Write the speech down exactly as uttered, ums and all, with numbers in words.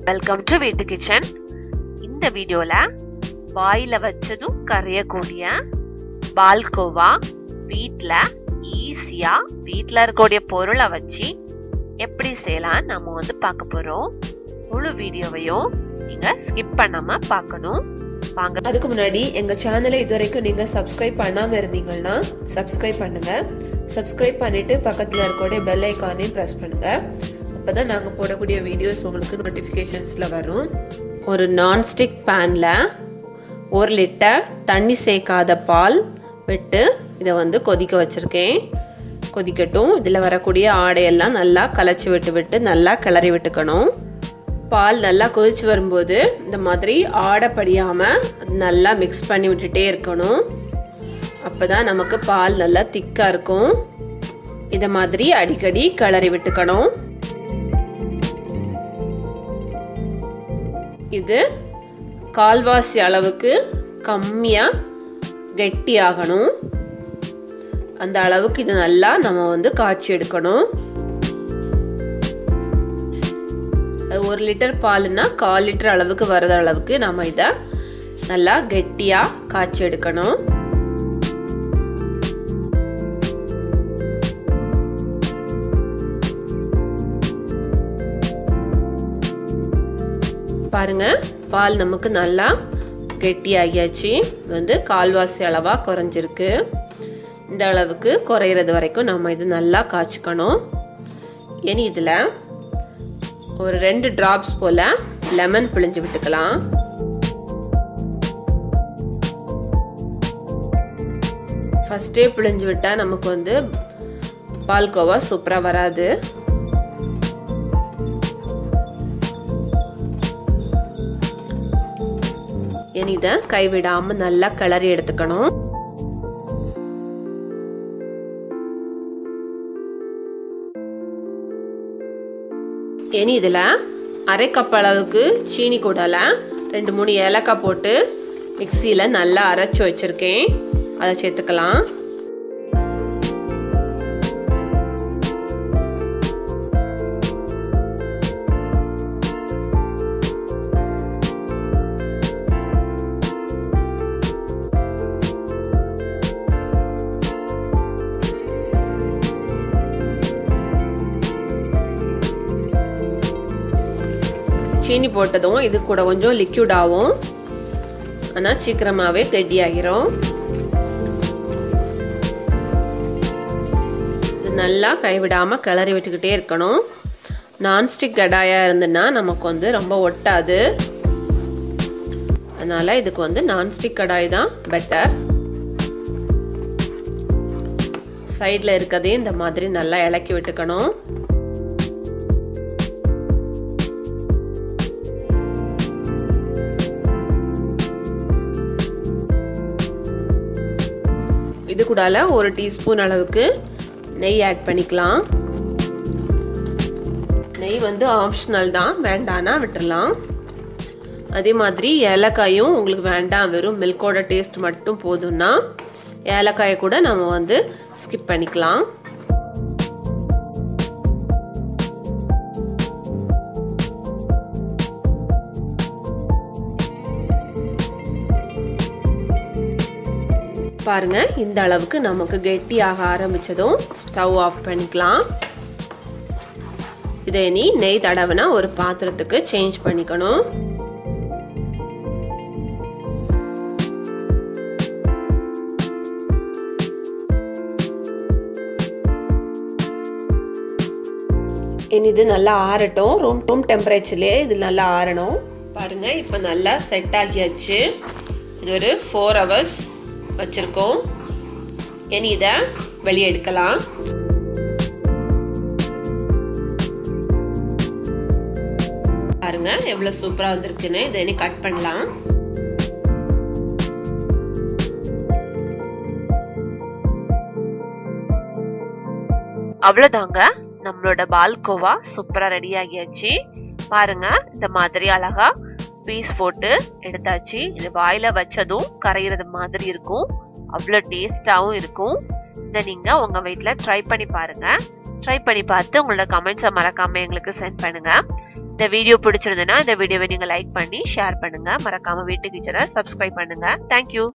Welcome to வீட்டு kitchen. இந்த வீடியோல வாயில வச்சதும் கரையக்கூடிய பால்கோவா வீட்ல ஈஸியா வீட்ல இருக்கக்கூடிய பொருளை வச்சு எப்படி செய்யலாம் நம்ம வந்து பார்க்க போறோம். முழு வீடியோவையும் நீங்க ஸ்கிப் பண்ணாம பார்க்கணும். வாங்க. அதுக்கு முன்னாடி எங்க சேனலை இதுவரைக்கும் நீங்க சப்ஸ்கிரைப் பண்ணாம இருந்தீங்கன்னா சப்ஸ்கிரைப் பண்ணுங்க. சப்ஸ்கிரைப் பண்ணிட்டு பக்கத்துல இருக்கக்கூடிய பெல் ஐகானையும் பிரஸ் பண்ணுங்க. அப்பதான் நாங்க போடக்கூடிய வீடியோஸ் உங்களுக்கு நோட்டிபிகேஷன்ஸ்ல வரும். ஒரு நான்ஸ்டிக் பேன்ல ஒரு லிட்டர் தண்ணி சேர்க்காத பால் விட்டு இதை வந்து கொதிக்க வச்சிருக்கேன். கொதிக்கட்டும். இதில் வரக்கூடிய ஆடையெல்லாம் நல்லா கலச்சி விட்டு விட்டு நல்லா கிளறி விட்டுக்கணும். பால் நல்லா கொதிச்சு வரும்போது இந்த மாதிரி ஆடை படியாமல் நல்லா மிக்ஸ் பண்ணி விட்டுட்டே இருக்கணும். அப்போதான் நமக்கு பால் நல்லா திக்காக இருக்கும். இதை மாதிரி அடிக்கடி கிளறி விட்டுக்கணும். இது கால்வாசி அளவுக்கு கம்மியாக கெட்டியாகணும். அந்த அளவுக்கு இது நல்லா நம்ம வந்து காய்ச்சி எடுக்கணும். ஒரு லிட்டர் பால்னா கால் லிட்டர் அளவுக்கு வர்ற அளவுக்கு நம்ம இதை நல்லா கெட்டியா காய்ச்சி எடுக்கணும். பாருங்க, பால் நமக்கு நல்லா கெட்டியாகியாச்சு. வந்து கால்வாசி அளவா குறைஞ்சிருக்கு. இந்த அளவுக்கு குறையிறது வரைக்கும் நம்ம இது நல்லா காய்ச்சிக்கணும். இனி இதுல ஒரு ரெண்டு டிராப்ஸ் போல லெமன் பிழிஞ்சு விட்டுக்கலாம். ஃபர்ஸ்டே பிழிஞ்சு விட்டா நமக்கு வந்து பால்கோவா சூப்பரா வராது. இனி இதை கைவிடாம நல்லா கிளறி எடுத்துக்கணும். இனி இதில் அரை கப் அளவுக்கு சீனி கூடல ரெண்டு மூணு ஏலக்காய் போட்டு மிக்சியில் நல்லா அரைச்சி வச்சிருக்கேன். அதை சேர்த்துக்கலாம். சீனி போட்டதும் இது கூட கொஞ்சம் லிக்யூட் ஆகும். ஆனால் சீக்கிரமாகவே கெட்டி ஆகிரும். இது நல்லா கைவிடாமல் கிளறி விட்டுக்கிட்டே இருக்கணும். நான்ஸ்டிக் கடாயாக இருந்துன்னா நமக்கு வந்து ரொம்ப ஒட்டாது. அதனால் இதுக்கு வந்து நான்ஸ்டிக் கடாய் தான் பெட்டர். சைடில் இருக்கதையும் இந்த மாதிரி நல்லா இலக்கி விட்டுக்கணும். இது கூடால ஒரு டீஸ்பூன் அளவுக்கு நெய் ஆட் பண்ணிக்கலாம். நெய் வந்து ஆப்ஷனல் தான், வேண்டானா விட்டுறலாம். அதே மாதிரி ஏலக்காயும் உங்களுக்கு வேண்டாம், வெறும் மில்கோட டேஸ்ட் மட்டும் போதும்னா ஏலக்காயை கூட நம்ம வந்து ஸ்கிப் பண்ணிக்கலாம். பாருங்க, இந்த அளவுக்கு நமக்கு கெட்டியாக ஆரம்பிச்சதும் ஸ்டவ் ஆஃப் பண்ணிக்கலாம். இதை இனி நெய் தடவினா ஒரு பாத்திரத்துக்கு சேஞ்ச் பண்ணிக்கணும். இனி இது நல்லா ஆறட்டும். ரூம் ரூம் டெம்பரேச்சர்லேயே இது நல்லா ஆறணும். பாருங்க, இப்போ நல்லா செட் ஆகியாச்சு. இது ஒரு ஃபோர் ஹவர்ஸ் வச்சிருக்கோம். இனி இதை வெளியே எடுக்கலாம். பாருங்க எவ்வளவு சூப்பரா வந்திருக்குன்னு. இதை இனி கட் பண்ணலாம். அவ்வளவுதாங்க, நம்மளோட பால்கோவா சூப்பரா ரெடி ஆகியாச்சு. பாருங்க, இந்த மாதிரி அழகா பீஸ் போட்டு எடுத்தாச்சு. இது வாயில வச்சதும் கரையிறது மாதிரி இருக்கும். அவ்வளோ டேஸ்டாவும் இருக்கும். இதை நீங்க உங்க வீட்டுல ட்ரை பண்ணி பாருங்க. ட்ரை பண்ணி பார்த்து உங்களோட கமெண்ட்ஸை மறக்காம எங்களுக்கு சென்ட் பண்ணுங்க. இந்த வீடியோ பிடிச்சிருந்ததுன்னா இந்த வீடியோவை நீங்க லைக் பண்ணி ஷேர் பண்ணுங்க. மறக்காம வீட்டு கிச்சனை சப்ஸ்கிரைப் பண்ணுங்க. தேங்க்யூ.